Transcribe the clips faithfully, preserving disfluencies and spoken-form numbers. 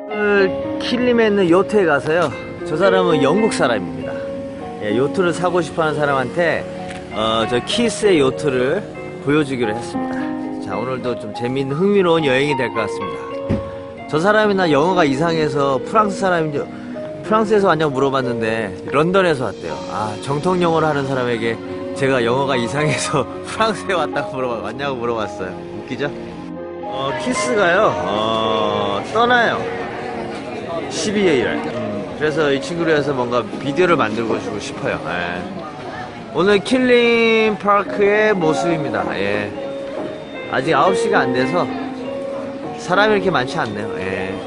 오늘 킬림에 있는 요트에 가서요, 저 사람은 영국 사람입니다. 예, 요트를 사고 싶어하는 사람한테 어, 저 키스의 요트를 보여주기로 했습니다. 자, 오늘도 좀 재미있는 흥미로운 여행이 될 것 같습니다. 저 사람이나 영어가 이상해서 프랑스 사람인지 프랑스에서 왔냐고 물어봤는데 런던에서 왔대요. 아, 정통 영어를 하는 사람에게 제가 영어가 이상해서 프랑스에 왔다고 물어봤, 왔냐고 물어봤어요. 웃기죠? 어, 키스가요, 어, 떠나요. 십이일. 음, 그래서 이 친구를 해서 뭔가 비디오를 만들고 주고 싶어요. 예. 오늘 킬림 파크의 모습입니다. 예. 아직 아홉 시가 안 돼서 사람이 이렇게 많지 않네요. 예.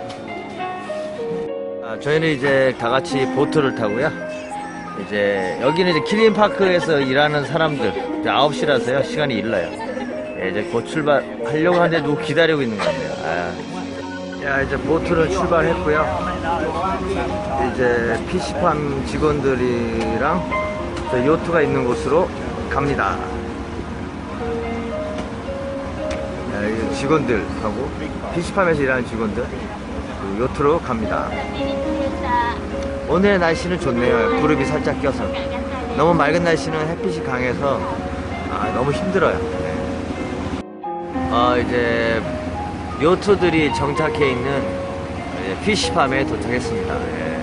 아, 저희는 이제 다 같이 보트를 타고요. 이제 여기는 이제 킬림 파크에서 일하는 사람들, 이제 아홉 시라서요 시간이 일러요. 예, 이제 곧 출발하려고 하는데 누구 기다리고 있는 것 같네요. 아. 야, 이제 보트를 출발했고요. 이제 피시팜 직원들이랑 저 요트가 있는 곳으로 갑니다. 야, 직원들하고 피시팜에서 일하는 직원들 그 요트로 갑니다. 오늘의 날씨는 좋네요. 구름이 살짝 껴서. 너무 맑은 날씨는 햇빛이 강해서 아, 너무 힘들어요. 네. 어, 이제 요트들이 정착해 있는 피시팜에 도착했습니다. 예.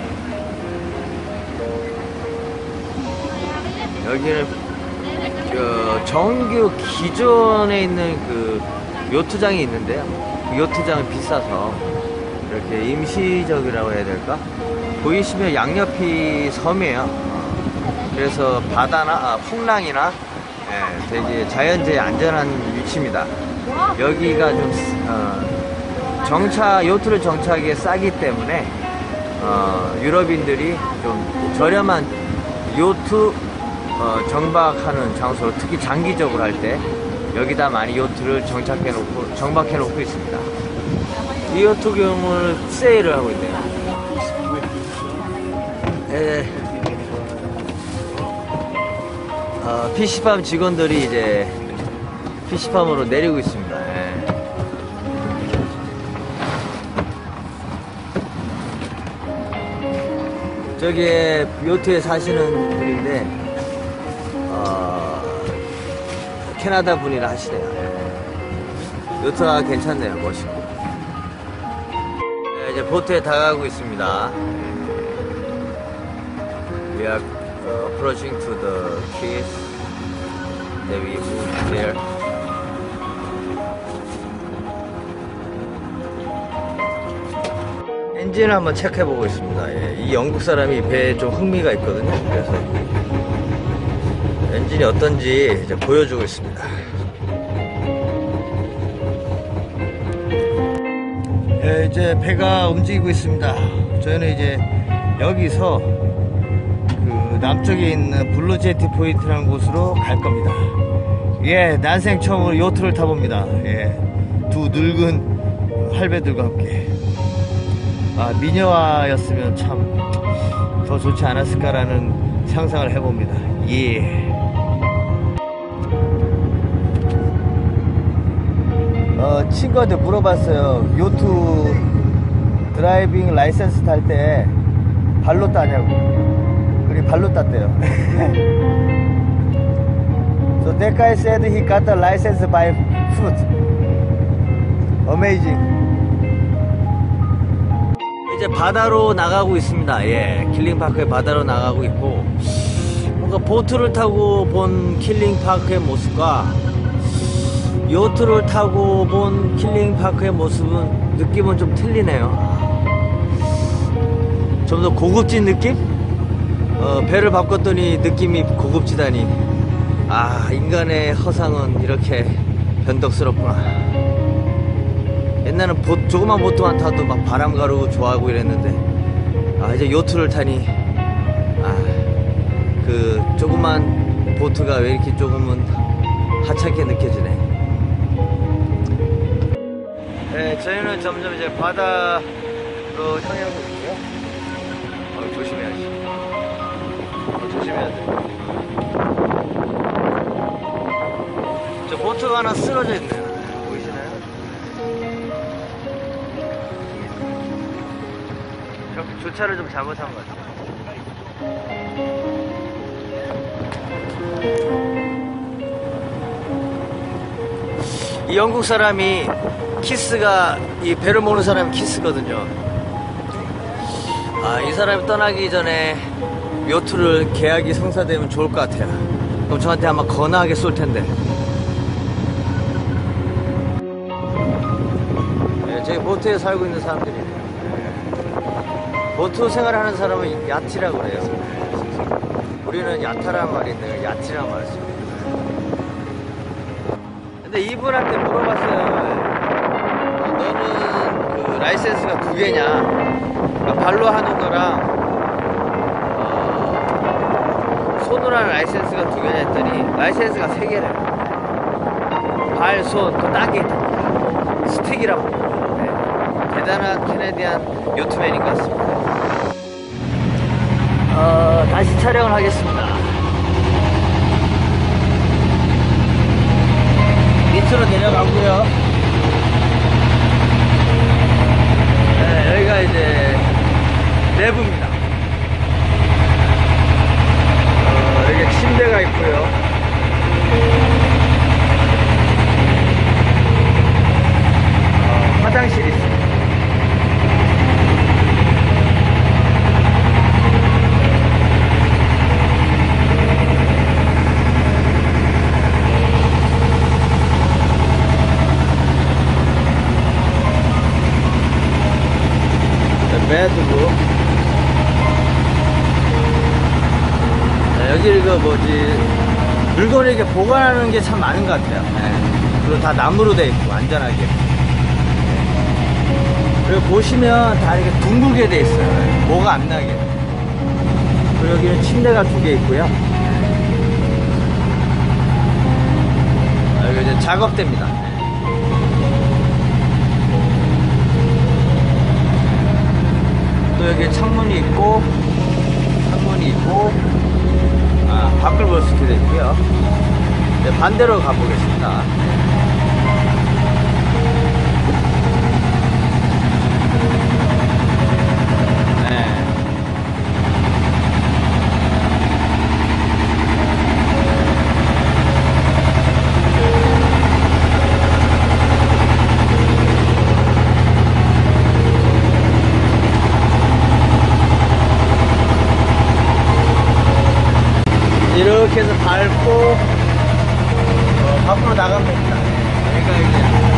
여기는 그 정규 기존에 있는 그 요트장이 있는데요. 그 요트장은 비싸서 이렇게 임시적이라고 해야 될까? 보이시면 양옆이 섬이에요. 그래서 바다나 아, 풍랑이나 예, 되게 자연재해 안전한 위치입니다. 여기가 좀 어, 정차 요트를 정차하기에 싸기 때문에 어, 유럽인들이 좀 저렴한 요트 어, 정박하는 장소로, 특히 장기적으로 할 때 여기다 많이 요트를 정착해 놓고 정박해 놓고 있습니다. 이 요트 경우는 세일을 하고 있네요. 예. 어, 피시팜 직원들이 이제 피시팜으로 내리고 있습니다. 예. 저기에 요트에 사시는 분인데 어, 캐나다 분이라 하시네요. 예. 요트가 괜찮네요. 멋있고. 예, 이제 보트에 다가가고 있습니다. We are uh, approaching to the quays that we moved there. 엔진을 한번 체크해 보고 있습니다. 예, 이 영국 사람이 배에 좀 흥미가 있거든요. 그래서 엔진이 어떤지 이제 보여주고 있습니다. 예, 이제 배가 움직이고 있습니다. 저희는 이제 여기서 그 남쪽에 있는 블루제티 포인트라는 곳으로 갈 겁니다. 예, 난생 처음으로 요트를 타봅니다. 예, 두 늙은 할배들과 함께. 아, 미녀와였으면 참 더 좋지 않았을까라는 상상을 해봅니다. 예. 어, 친구한테 물어봤어요. 요트 드라이빙 라이센스 탈 때 발로 따냐고. 그래, 발로 땄대요. So that guy said he got the license by foot. Amazing. 이제 바다로 나가고 있습니다. 예, 킬링파크의 바다로 나가고 있고, 뭔가 보트를 타고 본 킬링파크의 모습과 요트를 타고 본 킬링파크의 모습은 느낌은 좀 틀리네요. 좀 더 고급진 느낌? 어, 배를 바꿨더니 느낌이 고급지다니. 아, 인간의 허상은 이렇게 변덕스럽구나. 옛날에는 보, 조그만 보트만 타도 막 바람 가르고 좋아하고 이랬는데, 아, 이제 요트를 타니, 아, 그 조그만 보트가 왜 이렇게 조금은 하찮게 느껴지네. 네, 저희는 점점 이제 바다로 향하고 있고요. 어, 조심해야지. 어, 조심해야 돼. 저 보트가 하나 쓰러져 있네요. 보이시나요? 주차를 좀 잘못한 것 같아요. 이 영국 사람이 키스가, 이 배를 모는 사람이 키스거든요. 아, 이 사람이 떠나기 전에 요트를 계약이 성사되면 좋을 것 같아요. 그럼 저한테 아마 거나하게 쏠 텐데. 네, 저기 보트에 살고 있는 사람들이. 보트 생활하는 사람은 야티라고 그래요. 우리는 야타란 말이 있는데 야티란 말을 써요. 근데 이분한테 물어봤어요. 너는 그 라이센스가 두 개냐? 그러니까 발로 하는 거랑 어, 손으로 하는 라이센스가 두 개냐 했더니 라이센스가 세 개래요. 발, 손, 또 딱이 있답니다. 스틱이라고. 네. 대단한 캐네디안 요트맨인 것 같습니다. 어, 다시 촬영을 하겠습니다. 밑으로 내려가고요. 네, 여기가 이제 내부입니다. 어, 여기 침대가 있고요. 어, 화장실이 있습니다. 배드고. 네, 여기 그 뭐지, 물건을 이렇게 보관하는 게 참 많은 것 같아요. 네. 그리고 다 나무로 돼 있고 안전하게. 네. 그리고 보시면 다 이렇게 둥글게 돼 있어요. 네. 뭐가 안 나게. 그리고 여기는 침대가 두 개 있고요. 여기 이제 작업대입니다. 여기 창문이 있고, 창문이 있고, 아, 밖을 볼 수 있게 되어 있고요. 네, 반대로 가보겠습니다. 네. 이렇게 해서 밟고 어, 밖으로 나가면 됩니다. 여기가 이제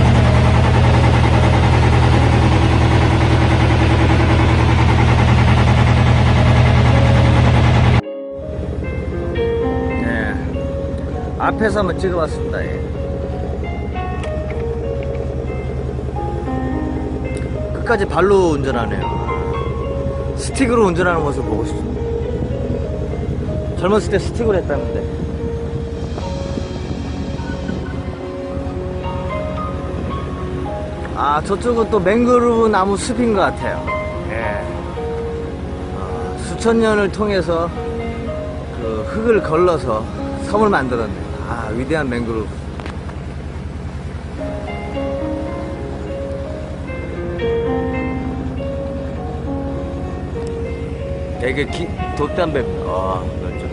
네, 앞에서 한번 찍어봤습니다. 예. 끝까지 발로 운전하네요. 스틱으로 운전하는 모습 보고 싶습니다. 젊었을 때 스틱으로 했다는데. 아, 저쪽은 또 맹그로브 나무 숲인 것 같아요. 예. 어, 수천 년을 통해서 그 흙을 걸러서 섬을 만들었네요. 아, 위대한 맹그로브. 되게 기, 돛담배입니다. 아, 그렇죠.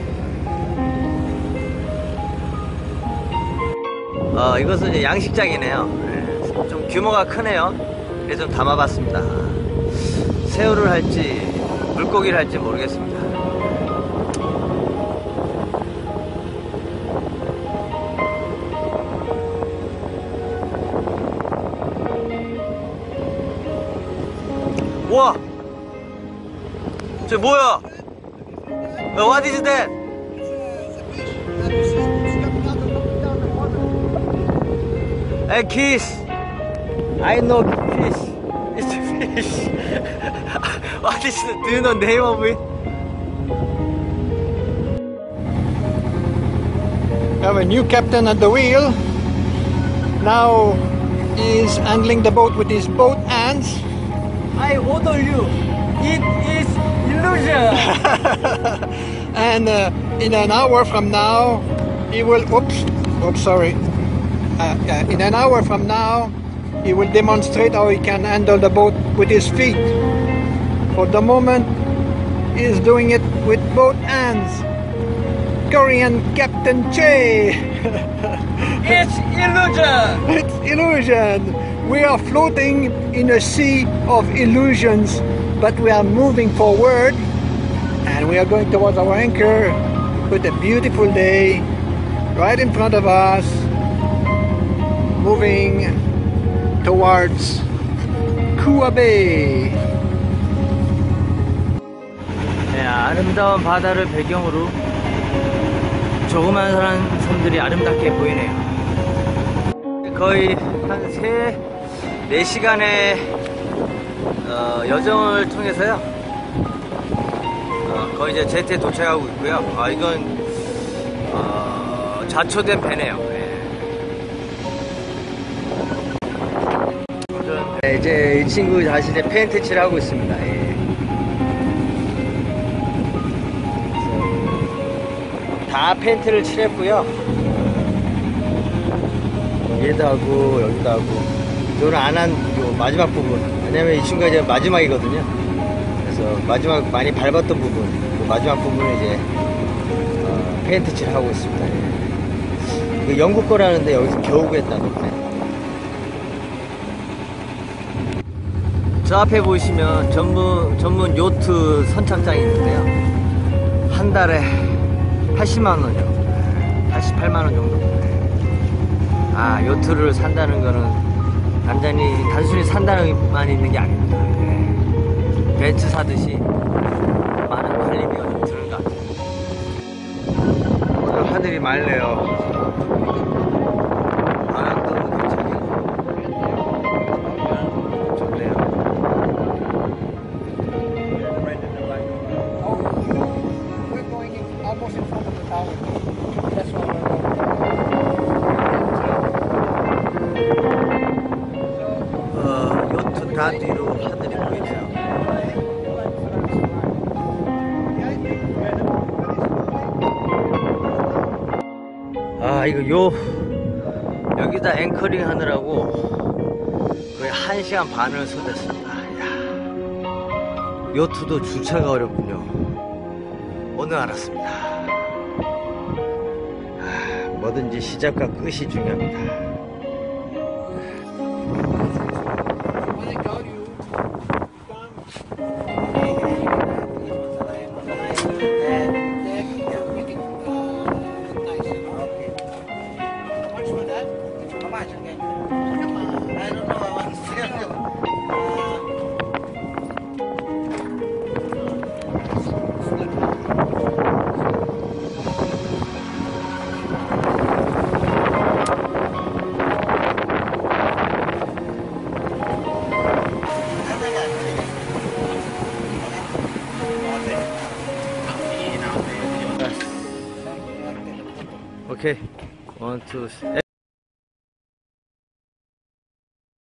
어, 이것은 이제 양식장이네요. 네, 좀 규모가 크네요. 그래서 좀 담아봤습니다. 새우를 할지 물고기를 할지 모르겠습니다. 우와! 저 뭐야? What is that? A kiss. I know fish. It's fish. What is the, do you know name of it? We have a new captain at the wheel. Now he is handling the boat with his boat hands. I order you. It is illusion. And uh, in an hour from now, he will. Oops. Oops. Sorry. Uh, uh, in an hour from now, he will demonstrate how he can handle the boat with his feet. for the moment, is doing it with both hands. Korean Captain Che. It's illusion. It's illusion. We are floating in a sea of illusions, but we are moving forward, and we are going towards our anchor with a beautiful day right in front of us, moving towards Kua Bay. 네, 아름다운 바다를 배경으로 조그만 섬들이 아름답게 보이네요. 거의 한 세, 네 시간의 어, 여정을 통해서요. 어, 거의 이제 제트에 도착하고 있고요. 아, 이건 어, 자초된 배네요. 네. 네, 이제 이 친구 다시 이제 페인트 칠하고 있습니다. 예. 다 페인트를 칠했고요. 여기도 하고 여기도 하고, 이거는 안 한 마지막 부분, 왜냐면 이 친구가 이제 마지막이거든요. 그래서 마지막 많이 밟았던 부분, 그 마지막 부분을 이제 어, 페인트 칠하고 있습니다. 예. 이거 영국 거라는데 여기서 겨우 구했다는 거예요. 저 앞에 보시면 전문 전문 요트 선착장이 있는데요. 한 달에 팔십만 원이요. 팔십팔만 원 정도. 아, 요트를 산다는 거는 단단히 단순히 산다는만 있는 게 아닙니다. 네. 벤츠 사듯이 많은 관리비가 좀 드는 것 같아요. 오늘 하늘이 맑네요. 바람도 굉장히 좋네요. We're going in, almost in front of the tower. That's why we're going. 어, 요트 다 뒤로 하늘이 보이네요. 아, 이거 요 여기다 앵커링 하느라고 거의 한 시간 반을 소됐습니다. 이야, 요트도 주차가 어렵군요. 오늘 알았습니다. 아, 뭐든지 시작과 끝이 중요합니다. When I got you, come. And then you can make it uh, look nice. Okay. How much for that? How much again? Come on. I don't know. I want to see it. 오케이, 원, 투, 쓰리.